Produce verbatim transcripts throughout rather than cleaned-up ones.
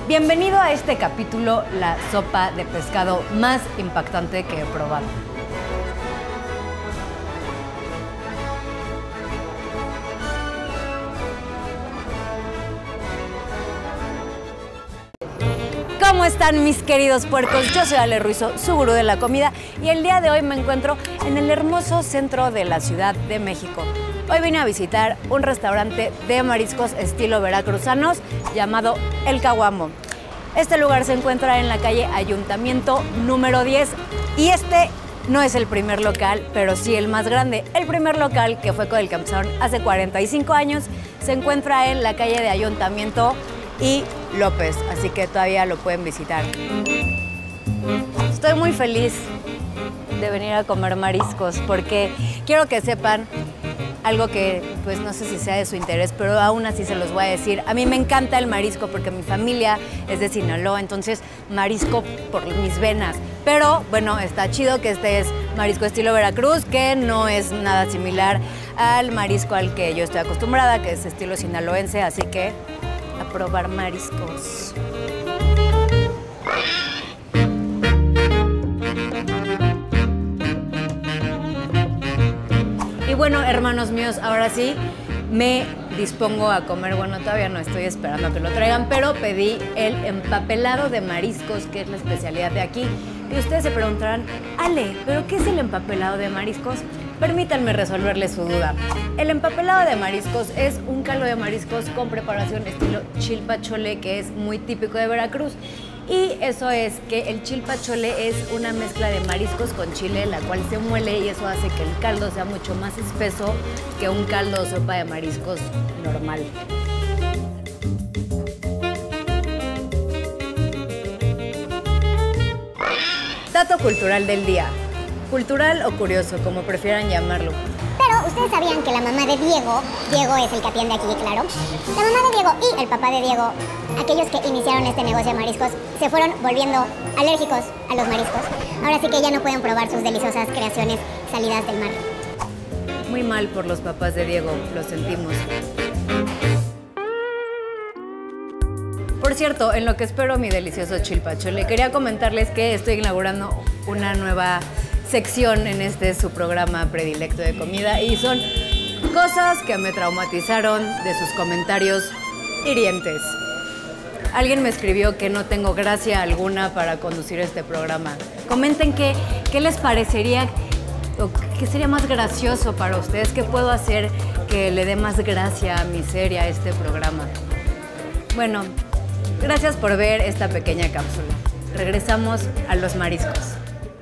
Bienvenido a este capítulo, la sopa de pescado más impactante que he probado. ¿Cómo están mis queridos puercos? Yo soy Ale Ruizo, su gurú de la comida, y el día de hoy me encuentro en el hermoso centro de la Ciudad de México. Hoy vine a visitar un restaurante de mariscos estilo veracruzanos llamado El Caguamo. Este lugar se encuentra en la calle Ayuntamiento número diez y este no es el primer local, pero sí el más grande. El primer local, que fue con el que empezaron hace cuarenta y cinco años, se encuentra en la calle de Ayuntamiento y López, así que todavía lo pueden visitar. Estoy muy feliz de venir a comer mariscos porque quiero que sepan algo que pues no sé si sea de su interés, pero aún así se los voy a decir. A mí me encanta el marisco porque mi familia es de Sinaloa, entonces marisco por mis venas. Pero bueno, está chido que este es marisco estilo Veracruz, que no es nada similar al marisco al que yo estoy acostumbrada, que es estilo sinaloense, así que a probar mariscos. Y bueno, hermanos míos, ahora sí me dispongo a comer. Bueno, todavía no estoy esperando a que lo traigan, pero pedí el empapelado de mariscos, que es la especialidad de aquí. Y ustedes se preguntarán, Ale, ¿pero qué es el empapelado de mariscos? Permítanme resolverles su duda. El empapelado de mariscos es un caldo de mariscos con preparación estilo chilpachole, que es muy típico de Veracruz. Y eso es que el chilpachole es una mezcla de mariscos con chile, la cual se muele, y eso hace que el caldo sea mucho más espeso que un caldo o sopa de mariscos normal. Dato cultural del día. Cultural o curioso, como prefieran llamarlo. Pero ustedes sabían que la mamá de Diego, Diego es el que atiende aquí, claro, la mamá de Diego y el papá de Diego, aquellos que iniciaron este negocio de mariscos, se fueron volviendo alérgicos a los mariscos. Ahora sí que ya no pueden probar sus deliciosas creaciones salidas del mar. Muy mal por los papás de Diego, lo sentimos. Por cierto, en lo que espero mi delicioso chilpachole, quería comentarles que estoy inaugurando una nueva sección en este su programa predilecto de comida, y son cosas que me traumatizaron de sus comentarios hirientes. Alguien me escribió que no tengo gracia alguna para conducir este programa. Comenten qué, qué les parecería o qué sería más gracioso para ustedes, qué puedo hacer que le dé más gracia a mi serie, a este programa. Bueno, gracias por ver esta pequeña cápsula. Regresamos a los mariscos.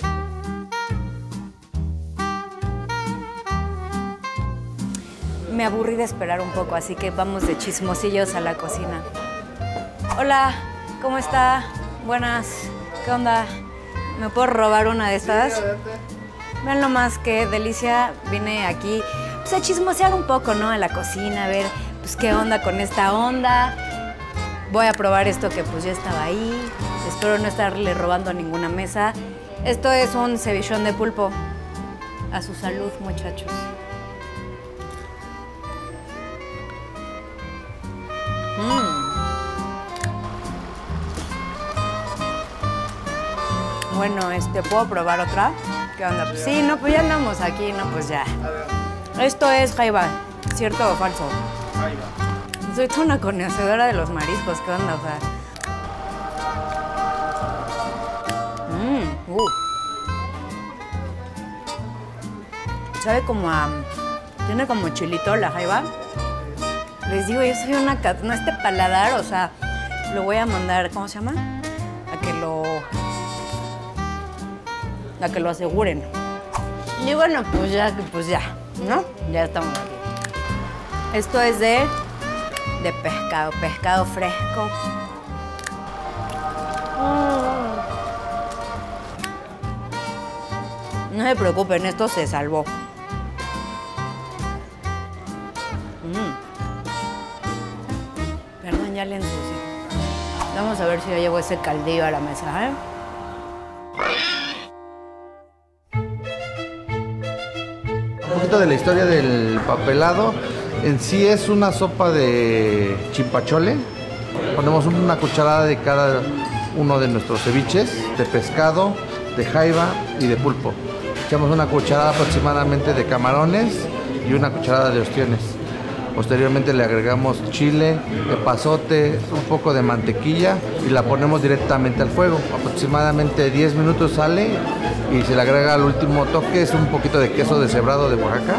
Me aburrí de esperar un poco, así que vamos de chismosillos a la cocina. Hola, ¿cómo está? Buenas, ¿qué onda? ¿Me puedo robar una de estas? Sí, vean nomás qué delicia. Vine aquí pues, a chismosear un poco, ¿no? A la cocina, a ver pues qué onda con esta onda. Voy a probar esto que pues ya estaba ahí. Espero no estarle robando a ninguna mesa. Esto es un cevichón de pulpo. A su salud, muchachos. Mm. Bueno, este, ¿puedo probar otra? ¿Qué onda? Pues sí, no, pues ya andamos aquí, no, pues ya. Esto es jaiba, ¿cierto o falso? Jaiba. Soy toda una conocedora de los mariscos, ¿qué onda? O sea... Mm, uh. Sabe como a... Tiene como chilito la jaiba. Les digo, yo soy una... No, este paladar, o sea, lo voy a mandar, ¿cómo se llama? A que lo... A que lo aseguren. Y bueno, pues ya, pues ya, ¿no? Ya estamos aquí. Esto es de... de pescado, pescado fresco. No se preocupen, esto se salvó. Perdón, ya le ensucié. Vamos a ver si yo llevo ese caldillo a la mesa, ¿eh? Un poquito de la historia del papelado. En sí es una sopa de chilpachole. ponemos una cucharada de cada uno de nuestros ceviches, de pescado, de jaiba y de pulpo. Echamos una cucharada aproximadamente de camarones y una cucharada de ostiones. Posteriormente le agregamos chile, epazote, un poco de mantequilla y la ponemos directamente al fuego. Aproximadamente diez minutos sale y se le agrega al último toque, es un poquito de queso deshebrado de Oaxaca.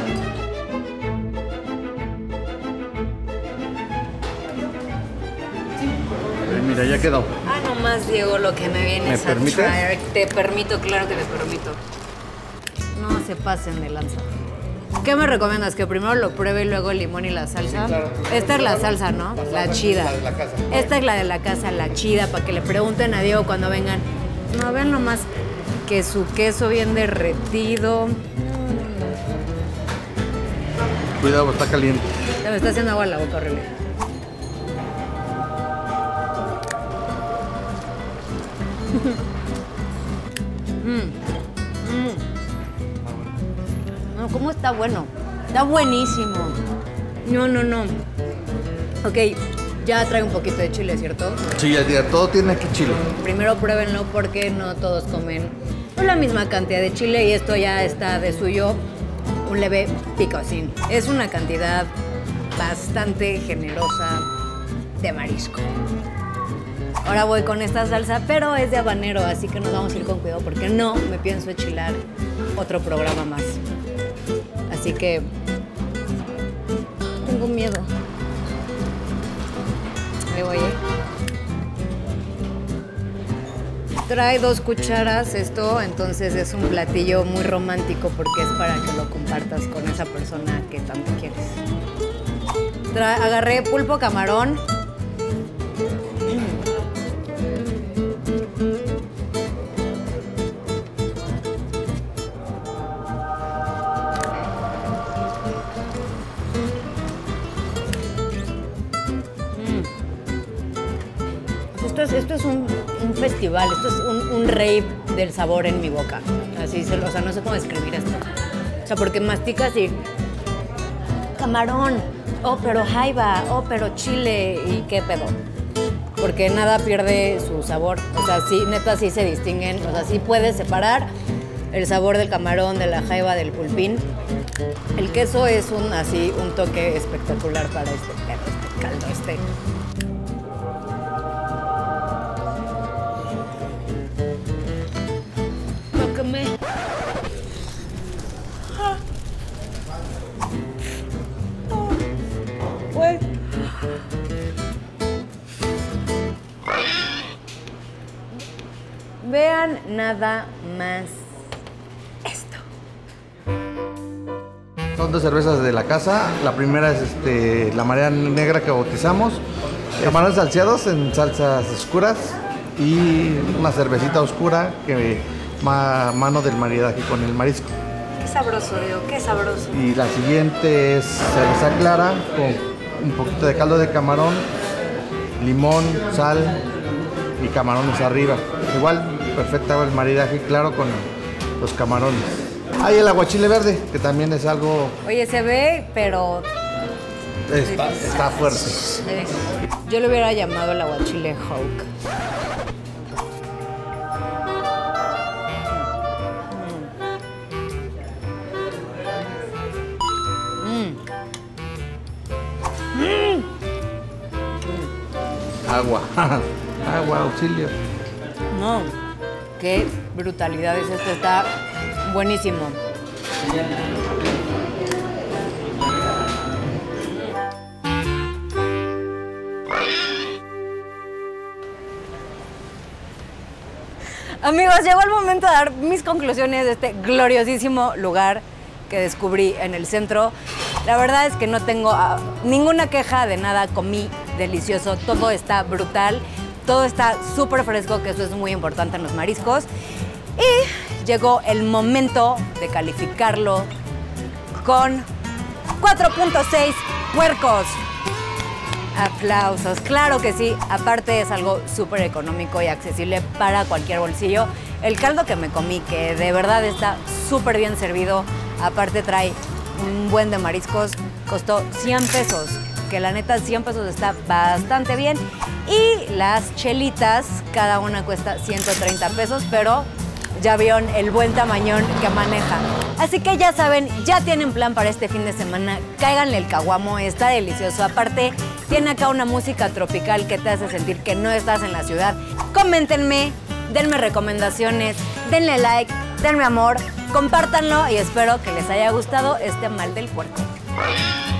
Mira, ya quedó. Ah, nomás, Diego, lo que me vienes ¿Me a permites? traer. Te permito, claro que te permito. No se pasen de lanza. ¿Qué me recomiendas? ¿Que primero lo pruebe y luego el limón y la salsa? Sí, claro. Esta es la salsa, ¿no? La chida. La de la casa. Esta es la de la casa, la chida, para que le pregunten a Diego cuando vengan. No, ven nomás que su queso bien derretido. Cuidado, está caliente. Se me está haciendo agua en la boca, horrible. Mm. Mm. No, ¿cómo está bueno? Está buenísimo. No, no, no. Ok, ya trae un poquito de chile, ¿cierto? Sí, ya, ya, todo tiene aquí chile. Primero pruébenlo porque no todos comen pues, la misma cantidad de chile y esto ya está de suyo un leve picosín. Es una cantidad bastante generosa de marisco. Ahora voy con esta salsa, pero es de habanero, así que nos vamos a ir con cuidado porque no me pienso enchilar otro programa más. Así que tengo miedo. Ahí voy, ¿eh? Trae dos cucharas esto, entonces es un platillo muy romántico porque es para que lo compartas con esa persona que tanto quieres. Tra- agarré pulpo camarón. Esto es, esto es un, un festival, esto es un, un rave del sabor en mi boca. Así, se, o sea, no sé cómo describir esto. O sea, porque masticas y... Camarón, oh, pero jaiba, oh, pero chile, ¿y qué pedo? Porque nada pierde su sabor. O sea, sí, neta, sí se distinguen. O sea, sí puedes separar el sabor del camarón, de la jaiba, del pulpín. El queso es un, así, un toque espectacular para este pedo, este caldo, este... Tócame. Ah. Oh. Pues. Vean nada más esto. Son dos cervezas de la casa. La primera es este, la marea negra que bautizamos. Camarones salseados en salsas oscuras. Y una cervecita oscura que ma, mano del maridaje con el marisco. Qué sabroso, Diego, qué sabroso. Y la siguiente es cerveza clara con un poquito de caldo de camarón, limón, sal y camarones arriba. Igual, perfecta el maridaje claro con los camarones. Hay el aguachile verde, que también es algo... Oye, se ve, pero... Está, está fuerte. Sí. Yo le hubiera llamado el aguachile Hawk. Agua. Agua, auxilio. No, qué brutalidad es esto, está buenísimo. Amigos, llegó el momento de dar mis conclusiones de este gloriosísimo lugar que descubrí en el centro. La verdad es que no tengo uh, ninguna queja de nada, comí delicioso, todo está brutal, todo está súper fresco, que eso es muy importante en los mariscos. Y llegó el momento de calificarlo con cuatro punto seis puercos. Aplausos, claro que sí. Aparte es algo súper económico y accesible para cualquier bolsillo. El caldo que me comí, que de verdad está súper bien servido, aparte trae un buen de mariscos, costó cien pesos. que la neta cien pesos está bastante bien. Y las chelitas, cada una cuesta ciento treinta pesos, pero ya vieron el buen tamañón que maneja. Así que ya saben, ya tienen plan para este fin de semana. Cáiganle el caguamo, está delicioso. Aparte, tiene acá una música tropical que te hace sentir que no estás en la ciudad. Coméntenme, denme recomendaciones, denle like, denme amor, compártanlo y espero que les haya gustado este mal del puerco.